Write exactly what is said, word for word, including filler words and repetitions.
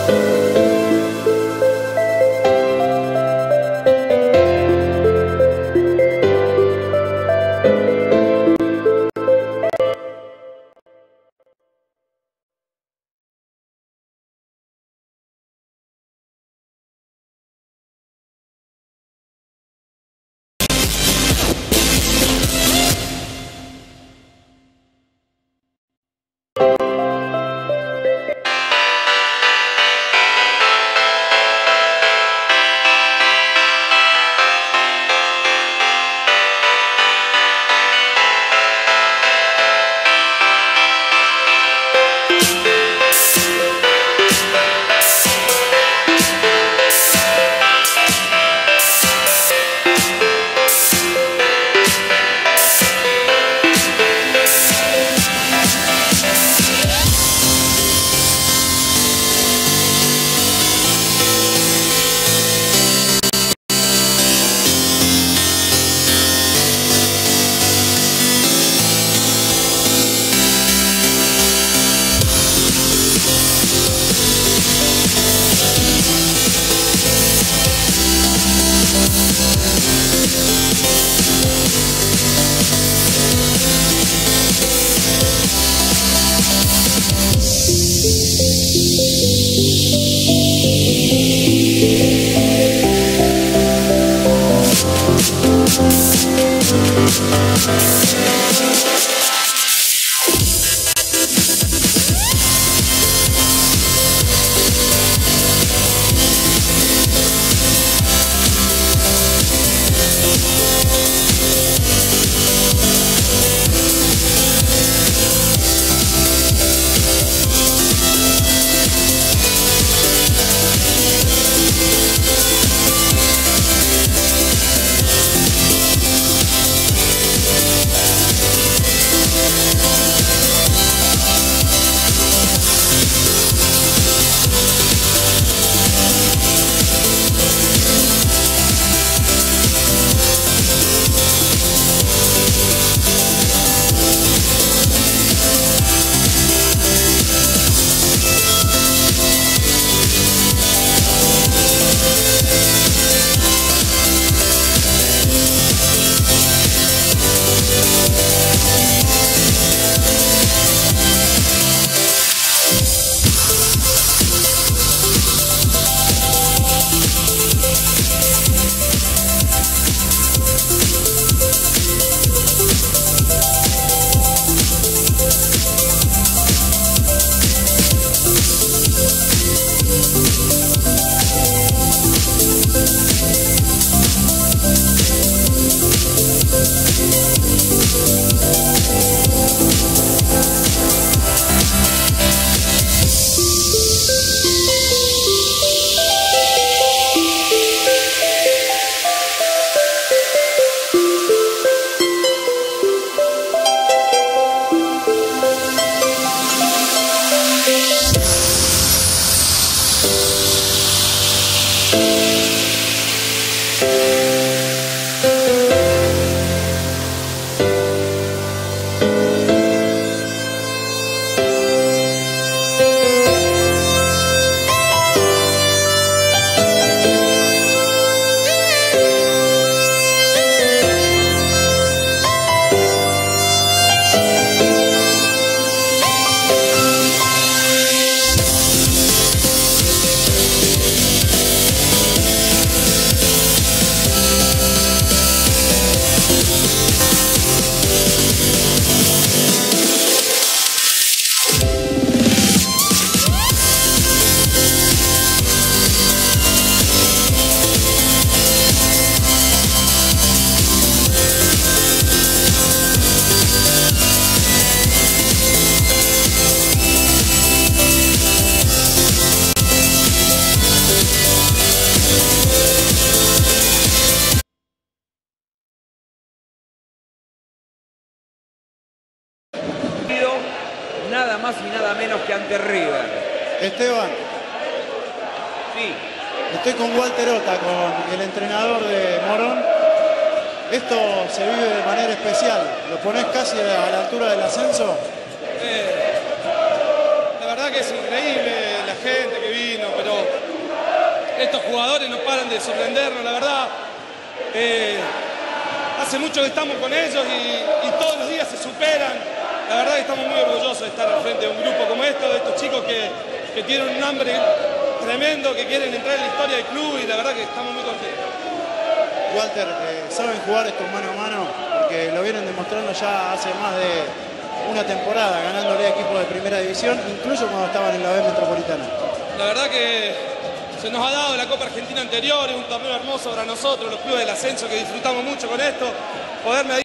nada más y nada menos que ante River. Esteban. Sí. Estoy con Walter Ota, con el entrenador de Morón. Esto se vive de manera especial. ¿Lo ponés casi a la altura del ascenso? Eh, la verdad que es increíble la gente que vino, pero estos jugadores no paran de sorprendernos, la verdad. Eh, hace mucho que estamos con ellos y, y todos los días se superan. La verdad que estamos muy orgullosos de estar al frente de un grupo como esto, de estos chicos que, que tienen un hambre tremendo, que quieren entrar en la historia del club, y la verdad que estamos muy contentos. Walter, eh, ¿saben jugar esto mano a mano? Porque lo vienen demostrando ya hace más de una temporada, ganándole a equipos de primera división, incluso cuando estaban en la B Metropolitana. La verdad que se nos ha dado la Copa Argentina anterior, es un torneo hermoso para nosotros, los clubes del ascenso, que disfrutamos mucho con esto, poder medir